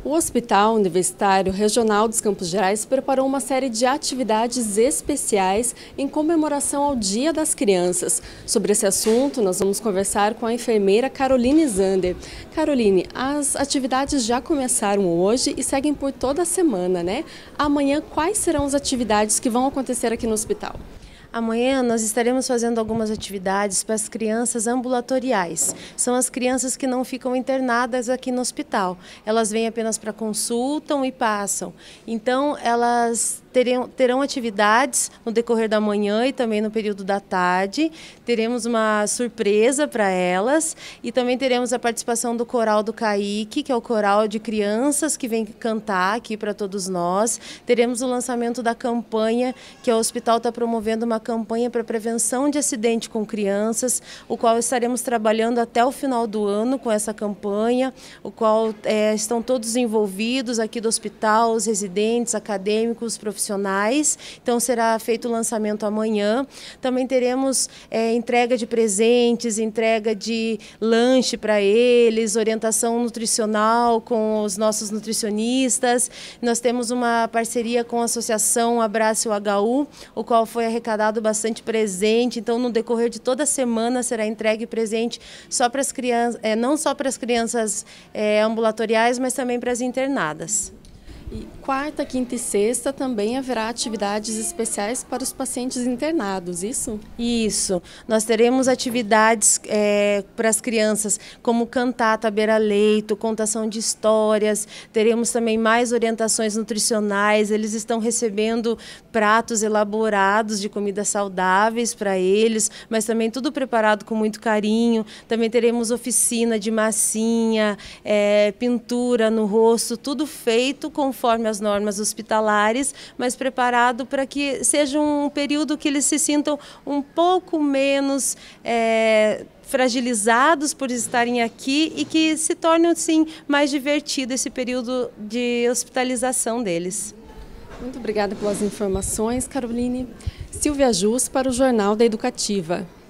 O Hospital Universitário Regional dos Campos Gerais preparou uma série de atividades especiais em comemoração ao Dia das Crianças. Sobre esse assunto, nós vamos conversar com a enfermeira Caroline Zander. Caroline, as atividades já começaram hoje e seguem por toda a semana, né? Amanhã, quais serão as atividades que vão acontecer aqui no hospital? Amanhã nós estaremos fazendo algumas atividades para as crianças ambulatoriais. São as crianças que não ficam internadas aqui no hospital. Elas vêm apenas para consultam e passam. Então, elas terão atividades no decorrer da manhã e também no período da tarde. Teremos uma surpresa para elas e também teremos a participação do Coral do CAIC, que é o coral de crianças que vem cantar aqui para todos nós. Teremos o lançamento da campanha, que o hospital está promovendo uma campanha para prevenção de acidente com crianças, o qual estaremos trabalhando até o final do ano com essa campanha, o qual estão todos envolvidos aqui do hospital, os residentes, acadêmicos, profissionais. Então será feito o lançamento amanhã. Também teremos entrega de presentes, entrega de lanche para eles, orientação nutricional com os nossos nutricionistas. Nós temos uma parceria com a Associação Abrace o HU, o qual foi arrecadado bastante presente. Então, no decorrer de toda a semana será entregue presente só para as crianças, não só para as crianças ambulatoriais, mas também para as internadas. E quarta, quinta e sexta também haverá atividades especiais para os pacientes internados, isso? Isso. Nós teremos atividades para as crianças, como cantata à beira-leito, contação de histórias. Teremos também mais orientações nutricionais. Eles estão recebendo pratos elaborados de comidas saudáveis para eles, mas também tudo preparado com muito carinho. Também teremos oficina de massinha, pintura no rosto, tudo feito conforme as normas hospitalares, mas preparado para que seja um período que eles se sintam um pouco menos fragilizados por estarem aqui e que se torne assim mais divertido esse período de hospitalização deles. Muito obrigada pelas informações, Caroline. Silvia Jus para o Jornal da Educativa.